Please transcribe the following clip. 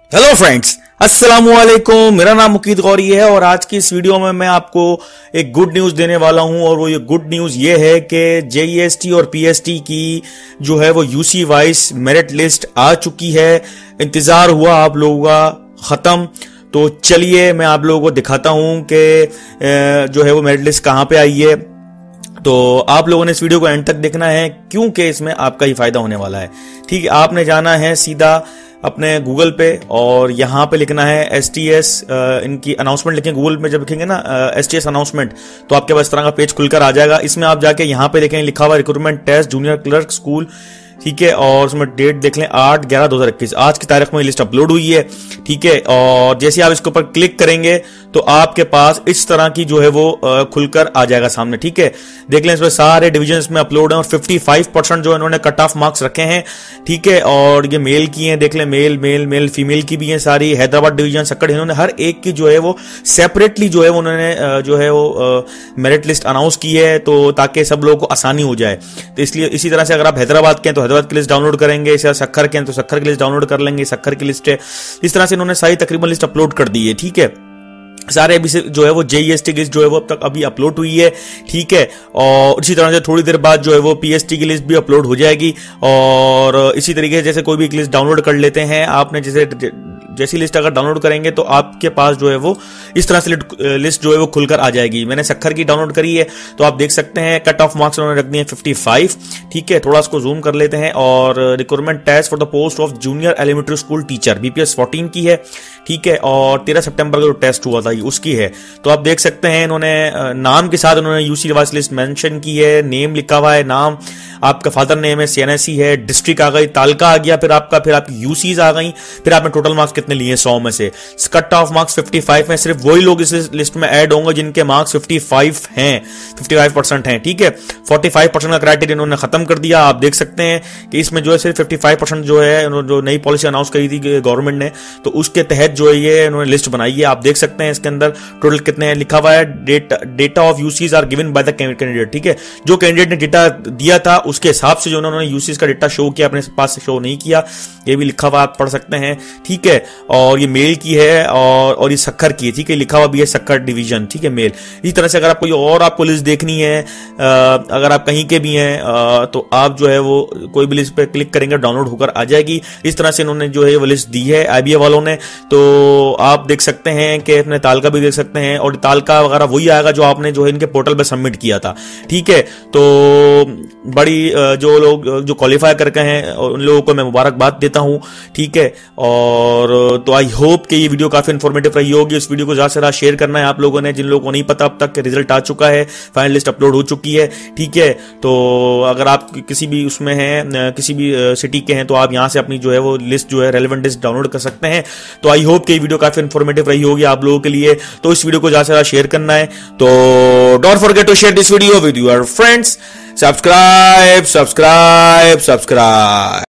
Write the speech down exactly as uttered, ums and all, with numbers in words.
Hello friends, अस्सलाम वालेकुम। मेरा नाम मुकीद गौरी है और आज की इस वीडियो में मैं आपको एक गुड न्यूज देने वाला हूं। और वो ये गुड न्यूज ये है कि जेईएसटी और पीएसटी की जो है वो यूसी वाइज मेरिट लिस्ट आ चुकी है। इंतजार हुआ आप लोगों का खत्म। तो चलिए मैं आप लोगों को दिखाता हूं कि जो है वो मेरिट लिस्ट कहां पे आई है। तो आप लोगों ने इस वीडियो को एंड तक देखना है क्योंकि इसमें आपका ही फायदा होने वाला है। ठीक है, आपने जाना है सीधा अपने गूगल पे और यहाँ पे लिखना है एस टी एस। इनकी अनाउंसमेंट लिखें गूगल में, जब लिखेंगे ना एस टी एस अनाउंसमेंट तो आपके पास इस तरह का पेज खुलकर आ जाएगा। इसमें आप जाके यहाँ पे देखें लिखा हुआ recruitment test junior clerk school, ठीक है। और उसमें डेट देख लें आठ ग्यारह दो हजार इक्कीस, आज की तारीख में लिस्ट अपलोड हुई है, ठीक है। और जैसे आप इसके ऊपर क्लिक करेंगे तो आपके पास इस तरह की जो है वो खुलकर आ जाएगा सामने, ठीक है। देख लें इसमें सारे डिविजन में अपलोड हैं और पचपन परसेंट जो इन्होंने कट ऑफ मार्क्स रखे हैं, ठीक है। और ये मेल की हैं, देख लें मेल मेल मेल फीमेल की भी हैं सारी। हैदराबाद डिवीजन सक्कड़, इन्होंने हर एक की जो है वो सेपरेटली जो है उन्होंने जो है वो मेरिट लिस्ट अनाउंस की है, तो ताकि सब लोगों को आसानी हो जाए। तो इसलिए इसी तरह से अगर आप हैदराबाद के हैं तो हैदराबाद की लिस्ट डाउनलोड करेंगे, या सक्खर के हैं तो सक्खर की लिस्ट डाउनलोड कर लेंगे, सक्खर की लिस्ट है। इस तरह से इन्होंने सारी तकरीबन लिस्ट अपलोड कर दी है, ठीक है। सारे अभी से जो है वो जेईएसटी की लिस्ट जो है वो अब तक अभी अपलोड हुई है, ठीक है। और इसी तरह से थोड़ी देर बाद जो है वो पीएसटी की लिस्ट भी अपलोड हो जाएगी। और इसी तरीके से जैसे कोई भी एक लिस्ट डाउनलोड कर लेते हैं आपने, जैसे जैसी लिस्ट अगर डाउनलोड करेंगे तो आपके पास जो है वो इस तरह से लिस्ट जो है वो खुलकर आ जाएगी। मैंने सक्खर की डाउनलोड करी है तो आप देख सकते हैं कट ऑफ मार्क्स उन्होंने रख दिए पचपन, ठीक है। थोड़ा इसको जूम कर लेते हैं। और recruitment test for the post of junior elementary school teacher BPS चौदह की है, ठीक है। और तेरह सितंबर का जो टेस्ट हुआ था उसकी है। तो आप देख सकते हैं इन्होंने नाम के साथ उन्होंने यूसी वाइज लिस्ट मेंशन की है। नेम लिखा हुआ है, नाम आपका फादर नेम है, सीएनएससी है, डिस्ट्रिक्ट आ गई, तालका आ गया, फिर आपका फिर आपकी यूसीज आ गई, फिर आपने टोटल मार्क्स कितने लिए सौ में से। कट ऑफ मार्क्स पचपन में सिर्फ वही लोग इस लिस्ट में ऐड होंगे जिनके मार्क्स पचपन हैं, पचपन परसेंट हैं, ठीक है। पैंतालीस परसेंट का क्राइटेरिया इन्होंने खत्म कर दिया। आप देख सकते हैं कि इसमें जो है सिर्फ पचपन परसेंट जो है जो नई पॉलिसी अनाउंस करी थी गवर्नमेंट ने, तो उसके तहत जो है ये इन्होंने लिस्ट बनाई है। आप देख सकते हैं इसके अंदर टोटल कितने हैं लिखा हुआ है। Data data of UCs are given by the candidate, ठीक है। जो कैंडिडेट ने डेटा दिया था उसके हिसाब से जो उन्होंने यूसीज का डेटा शो किया, अपने पास शो नहीं किया, ये भी लिखा हुआ आप पढ़ सकते हैं, ठीक है। और ये मेल की है और और ये सक्खर की है, ठीक है। लिखा हुआ भी है सक्खर डिवीजन, ठीक है, मेल। इसी तरह से अगर आपको और आपको लिस्ट देखनी है, अगर आप कहीं के भी हैं तो आप जो है वो कोई भी लिस्ट पे क्लिक करेंगे डाउनलोड होकर आ जाएगी। इस तरह से इन्होंने जो है वो लिस्ट दी है आईबीए वालों ने। तो आप देख सकते हैं कि अपने तालका भी देख सकते हैं और तालका वगैरह वही आएगा जो आपने जो है इनके पोर्टल पे सबमिट किया था, ठीक है। तो बड़ी जो लोग जो क्वालिफाई करके हैं उन लोगों को मैं मुबारकबाद देता हूं, ठीक है। और तो आई होप कि ये वीडियो काफी इंफॉर्मेटिव रही होगी। इस वीडियो को ज्यादा से ज्यादा शेयर करना है आप लोगों ने, जिन लोगों को नहीं पता अब तक कि रिजल्ट आ चुका है, फाइनल लिस्ट अपलोड हो चुकी है, ठीक है। तो अगर आप किसी भी उसमें हैं, किसी भी सिटी के हैं, तो आप यहां से अपनी जो है वो लिस्ट जो है रेलेवेंट लिस्ट डाउनलोड कर सकते हैं। तो आई होप कि ये वीडियो काफी इंफॉर्मेटिव रही होगी आप लोगों के लिए। तो इस वीडियो को ज्यादा से ज्यादा शेयर करना है। तो don't forget to share this video with your friends. Subscribe subscribe subscribe